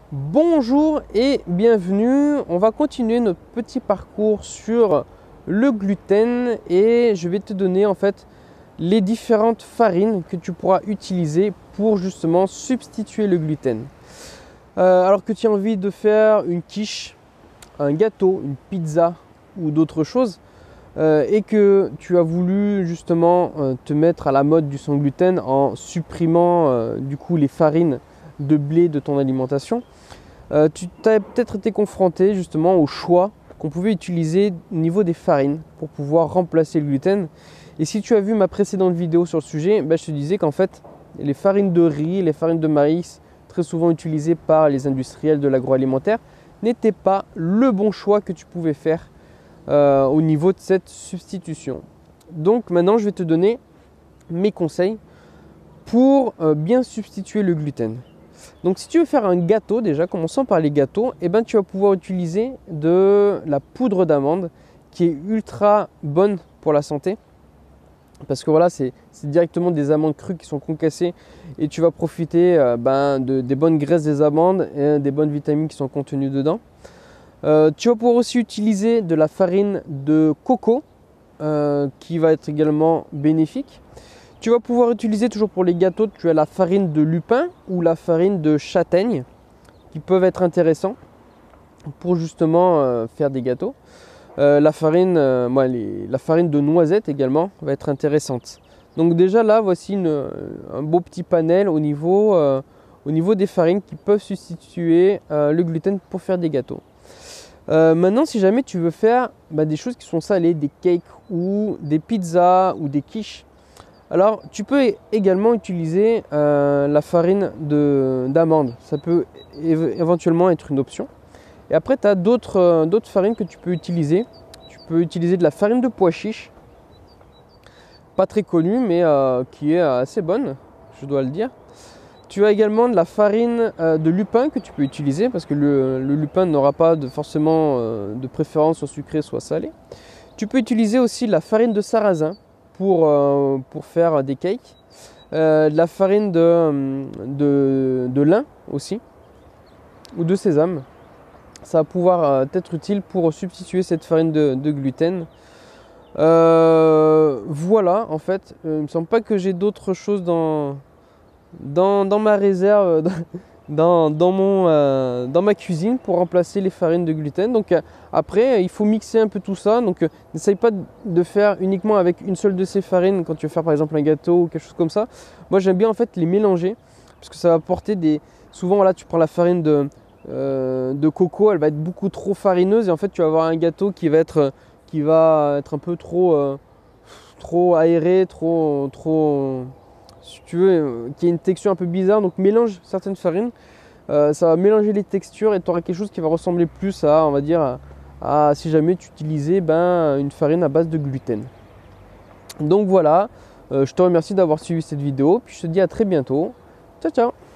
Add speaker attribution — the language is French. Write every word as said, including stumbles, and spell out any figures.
Speaker 1: Bonjour et bienvenue, on va continuer notre petit parcours sur le gluten et je vais te donner en fait les différentes farines que tu pourras utiliser pour justement substituer le gluten. Euh, alors que tu as envie de faire une quiche, un gâteau, une pizza ou d'autres choses euh, et que tu as voulu justement euh, te mettre à la mode du sans gluten en supprimant euh, du coup les farines de blé de ton alimentation. Euh, tu t'as peut-être été confronté justement au choix qu'on pouvait utiliser au niveau des farines pour pouvoir remplacer le gluten. Et si tu as vu ma précédente vidéo sur le sujet, ben, je te disais qu'en fait, les farines de riz, les farines de maïs, très souvent utilisées par les industriels de l'agroalimentaire, n'étaient pas le bon choix que tu pouvais faire euh, au niveau de cette substitution. Donc maintenant, je vais te donner mes conseils pour euh, bien substituer le gluten. Donc si tu veux faire un gâteau, déjà commençons par les gâteaux, et ben tu vas pouvoir utiliser de la poudre d'amande qui est ultra bonne pour la santé. Parce que voilà, c'est directement des amandes crues qui sont concassées et tu vas profiter euh, ben, de, des bonnes graisses des amandes et des bonnes vitamines qui sont contenues dedans. Euh, tu vas pouvoir aussi utiliser de la farine de coco euh, qui va être également bénéfique. Tu vas pouvoir utiliser toujours pour les gâteaux, tu as la farine de lupin ou la farine de châtaigne qui peuvent être intéressants pour justement euh, faire des gâteaux. Euh, la, farine, euh, moi, les, la farine de noisette également va être intéressante. Donc déjà là, voici une, un beau petit panel au niveau, euh, au niveau des farines qui peuvent substituer euh, le gluten pour faire des gâteaux. Euh, maintenant, si jamais tu veux faire bah, des choses qui sont salées, des cakes ou des pizzas ou des quiches, alors, tu peux également utiliser euh, la farine d'amande. Ça peut éventuellement être une option. Et après, tu as d'autres euh, d'autres farines que tu peux utiliser. Tu peux utiliser de la farine de pois chiche. Pas très connue, mais euh, qui est assez bonne, je dois le dire. Tu as également de la farine euh, de lupin que tu peux utiliser parce que le, le lupin n'aura pas de, forcément euh, de préférence soit sucré, soit salé. Tu peux utiliser aussi la farine de sarrasin. Pour, euh, pour faire des cakes, euh, de la farine de, de, de lin aussi, ou de sésame. Ça va pouvoir euh, être utile pour substituer cette farine de, de gluten. Euh, voilà, en fait, euh, il ne me semble pas que j'ai d'autres choses dans, dans, dans ma réserve, dans, dans, mon, euh, dans ma cuisine pour remplacer les farines de gluten. Donc euh, après, il faut mixer un peu tout ça. Donc euh, n'essaye pas de faire uniquement avec une seule de ces farines quand tu veux faire par exemple un gâteau ou quelque chose comme ça. Moi j'aime bien en fait les mélanger parce que ça va apporter des... Souvent voilà, tu prends la farine de, euh, de coco, elle va être beaucoup trop farineuse et en fait tu vas avoir un gâteau qui va être, qui va être un peu trop, euh, trop aéré, trop... trop si tu veux, qui a une texture un peu bizarre, donc mélange certaines farines, euh, ça va mélanger les textures et tu auras quelque chose qui va ressembler plus à, on va dire, à, à si jamais tu utilisais ben, une farine à base de gluten. Donc voilà, euh, je te remercie d'avoir suivi cette vidéo, puis je te dis à très bientôt. Ciao ciao.